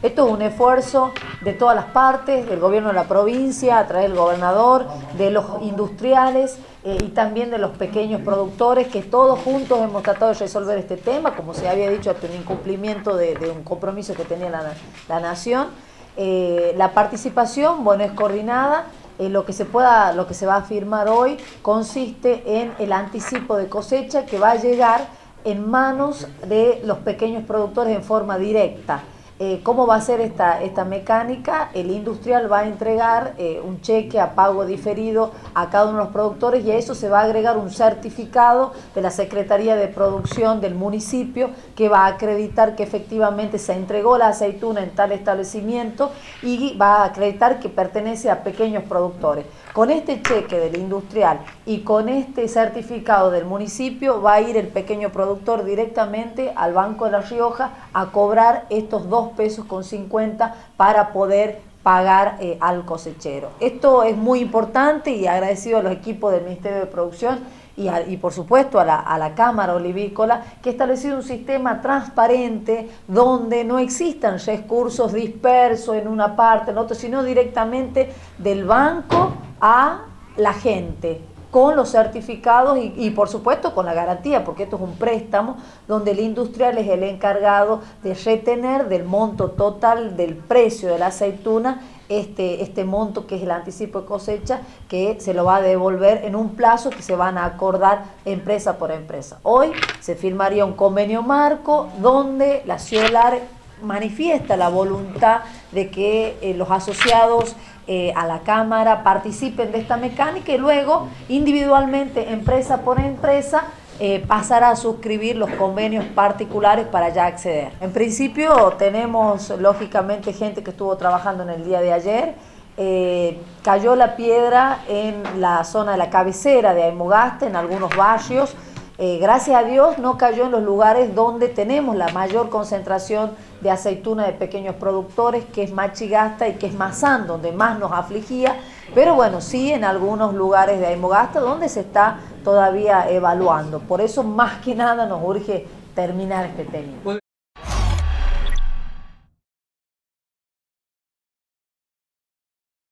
Esto es un esfuerzo de todas las partes, del gobierno de la provincia, a través del gobernador, de los industriales y también de los pequeños productores, que todos juntos hemos tratado de resolver este tema, como se había dicho, hasta un incumplimiento de un compromiso que tenía la Nación. La participación, bueno, es coordinada. Lo que se va a firmar hoy consiste en el anticipo de cosecha que va a llegar en manos de los pequeños productores en forma directa. ¿Cómo va a ser esta mecánica? El industrial va a entregar un cheque a pago diferido a cada uno de los productores y a eso se va a agregar un certificado de la Secretaría de Producción del municipio que va a acreditar que efectivamente se entregó la aceituna en tal establecimiento y va a acreditar que pertenece a pequeños productores. Con este cheque del industrial y con este certificado del municipio va a ir el pequeño productor directamente al Banco de La Rioja a cobrar estos 2,50 pesos para poder pagar al cosechero. Esto es muy importante y agradecido a los equipos del Ministerio de Producción y por supuesto a la Cámara Olivícola, que ha establecido un sistema transparente donde no existan recursos dispersos en una parte, en otra, sino directamente del banco a la gente, con los certificados y por supuesto con la garantía, porque esto es un préstamo donde el industrial es el encargado de retener del monto total del precio de la aceituna este monto que es el anticipo de cosecha, que se lo va a devolver en un plazo que se van a acordar empresa por empresa. Hoy se firmaría un convenio marco donde la Ciolar manifiesta la voluntad de que los asociados a la Cámara participen de esta mecánica y luego individualmente, empresa por empresa, pasará a suscribir los convenios particulares para ya acceder. En principio tenemos lógicamente gente que estuvo trabajando en el día de ayer. Cayó la piedra en la zona de la cabecera de Aymogasta, en algunos barrios. Gracias a Dios no cayó en los lugares donde tenemos la mayor concentración de aceituna de pequeños productores, que es Machigasta y que es Mazán, donde más nos afligía, pero bueno, sí en algunos lugares de Aymogasta donde se está todavía evaluando. Por eso más que nada nos urge terminar este tema.